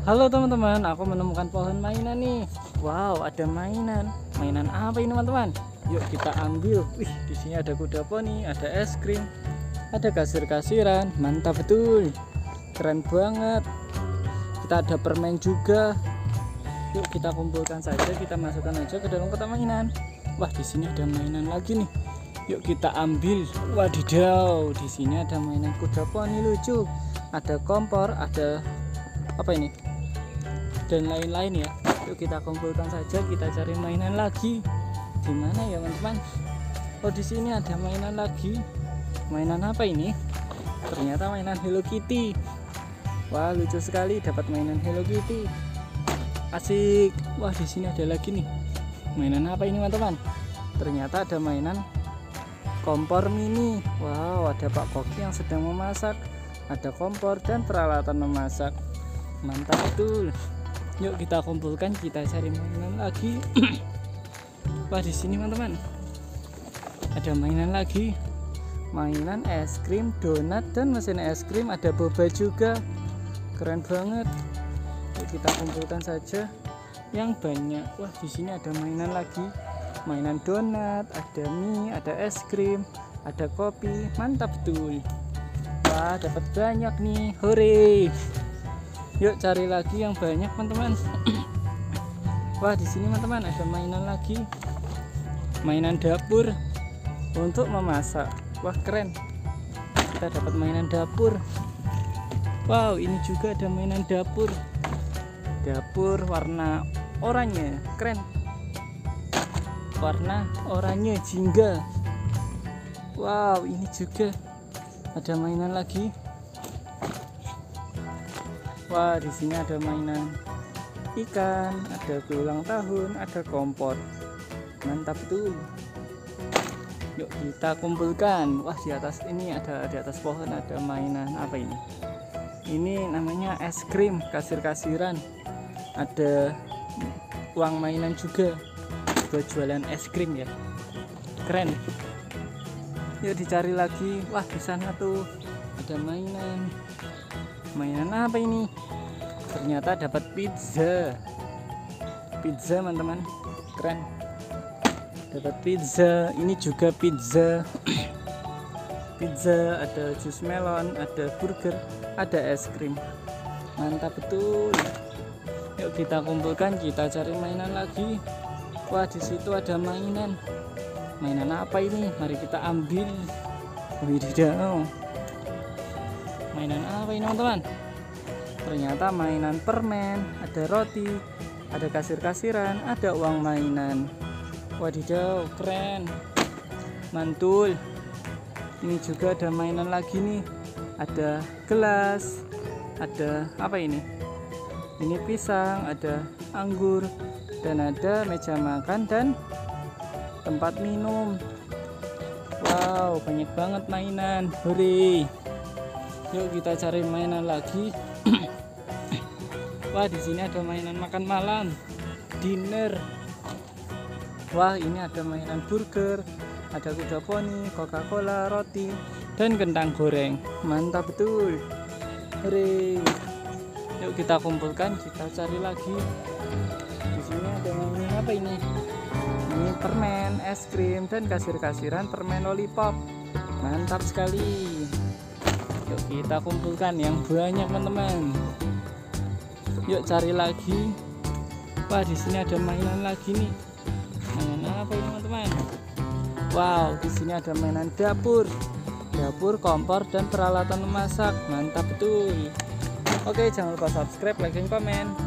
Halo teman-teman, aku menemukan pohon mainan nih. Wow, ada mainan. Mainan apa ini teman-teman? Yuk kita ambil. Wih, di sini ada kuda poni, ada es krim, ada kasir-kasiran. Mantap betul. Keren banget. Kita ada permen juga. Yuk kita kumpulkan saja, kita masukkan aja ke dalam kotak mainan. Wah, di sini ada mainan lagi nih. Yuk kita ambil. Wadidaw, di sini ada mainan kuda poni lucu. Ada kompor, ada apa ini? Dan lain-lain ya. Yuk kita kumpulkan saja, kita cari mainan lagi. Di mana ya teman-teman? Oh, di sini ada mainan lagi. Mainan apa ini? Ternyata mainan Hello Kitty. Wah, lucu sekali dapat mainan Hello Kitty. Asik. Wah, di sini ada lagi nih. Mainan apa ini teman-teman? Ternyata ada mainan kompor mini. Wow, ada Pak Koki yang sedang memasak. Ada kompor dan peralatan memasak. Mantap betul. Yuk kita kumpulkan, kita cari mainan lagi. Wah, di sini teman-teman ada mainan lagi. Mainan es krim, donat dan mesin es krim, ada boba juga. Keren banget. Yuk kita kumpulkan saja yang banyak. Wah, di sini ada mainan lagi. Mainan donat, ada mie, ada es krim, ada kopi. Mantap betul. Wah, dapat banyak nih. Hore. Yuk cari lagi yang banyak teman-teman. Wah, di sini teman-teman ada mainan lagi. Mainan dapur untuk memasak. Wah, keren. Kita dapat mainan dapur. Wow, ini juga ada mainan dapur. Dapur warna oranye. Keren. Warna oranye jingga. Wow, ini juga ada mainan lagi. Wah, di sini ada mainan ikan, ada kue ulang tahun, ada kompor. Mantap tuh. Yuk kita kumpulkan. Wah, di atas ini ada, di atas pohon ada mainan apa ini? Ini namanya es krim, kasir-kasiran. Ada uang mainan juga buat jualan es krim ya. Keren. Yuk dicari lagi. Wah, di sana tuh ada mainan. Mainan apa ini? Ternyata dapat pizza. Pizza teman-teman. Keren. Dapat pizza. Ini juga pizza. Pizza, ada jus melon, ada burger, ada es krim. Mantap betul. Yuk kita kumpulkan, kita cari mainan lagi. Wah, di situ ada mainan. Mainan apa ini? Mari kita ambil. Wididaw. Mainan apa ini teman-teman? Ternyata mainan permen, ada roti, ada kasir-kasiran, ada uang mainan. Wadidaw, keren. Mantul. Ini juga ada mainan lagi nih. Ada gelas, ada apa ini? Ini pisang, ada anggur, dan ada meja makan dan tempat minum. Wow, banyak banget mainan. Hore. Yuk kita cari mainan lagi. Wah, di sini ada mainan makan malam, dinner. Wah, ini ada mainan burger, ada kuda poni, Coca-Cola, roti, dan kentang goreng. Mantap betul. Hore. Yuk kita kumpulkan, kita cari lagi. Di sini ada mainan apa ini? Ini permen, es krim, dan kasir-kasiran permen lollipop. Mantap sekali. Yuk kita kumpulkan yang banyak teman-teman. Yuk cari lagi. Wah, di sini ada mainan lagi nih. Mainan apa ini teman-teman? Wow, di sini ada mainan dapur. Dapur, kompor, dan peralatan memasak. Mantap betul. Oke, jangan lupa subscribe, like, dan komen.